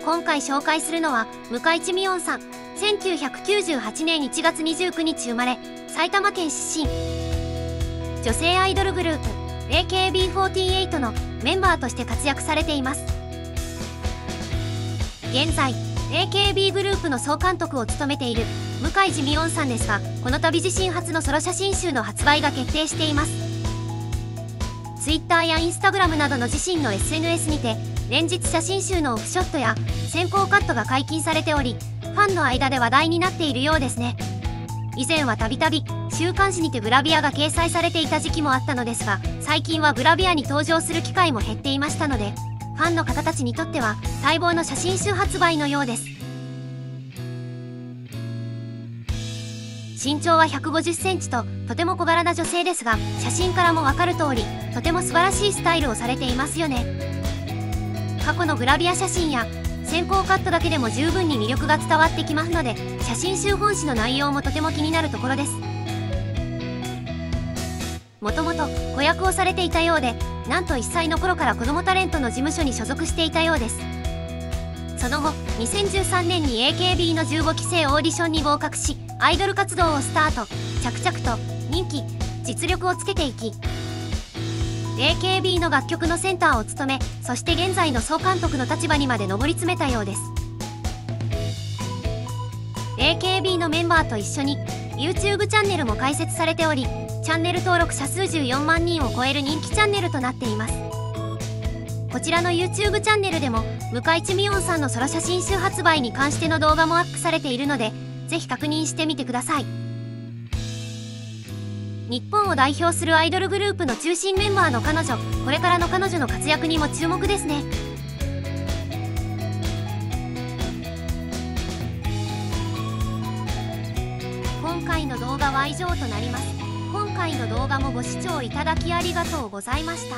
今回紹介するのは向井地美音さん。1998年1月29日生まれ、埼玉県出身。女性アイドルグループ AKB48 のメンバーとして活躍されています。現在 AKB グループの総監督を務めている向井地美音さんですが、この度自身初のソロ写真集の発売が決定しています。 Twitter や Instagram などの自身の SNS にて連日写真集のオフショットや先行カットが解禁されており、ファンの間で話題になっているようですね。以前はたびたび週刊誌にてグラビアが掲載されていた時期もあったのですが、最近はグラビアに登場する機会も減っていましたので、ファンの方たちにとっては待望の写真集発売のようです。身長は150センチととても小柄な女性ですが、写真からも分かる通りとても素晴らしいスタイルをされていますよね。過去のグラビア写真や先行カットだけでも十分に魅力が伝わってきますので、写真集本誌の内容もとても気になるところです。もともと子役をされていたようで、なんと1歳の頃から子どもタレントの事務所に所属していたようです。その後2013年に AKB の15期生オーディションに合格し、アイドル活動をスタート。着々と人気実力をつけていき、AKB の楽曲のセンターを務め、そして現在の総監督の立場にまで上り詰めたようです。 AKB のメンバーと一緒に YouTube チャンネルも開設されており、チャンネル登録者数14万人を超える人気チャンネルとなっています。こちらの YouTube チャンネルでも向井地美音さんのソロ写真集発売に関しての動画もアップされているので、ぜひ確認してみてください。日本を代表するアイドルグループの中心メンバーの彼女、これからの彼女の活躍にも注目ですね。今回の動画は以上となります。今回の動画もご視聴いただきありがとうございました。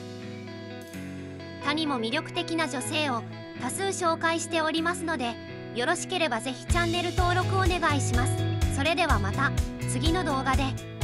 他にも魅力的な女性を多数紹介しておりますので、よろしければぜひチャンネル登録お願いします。それではまた次の動画で。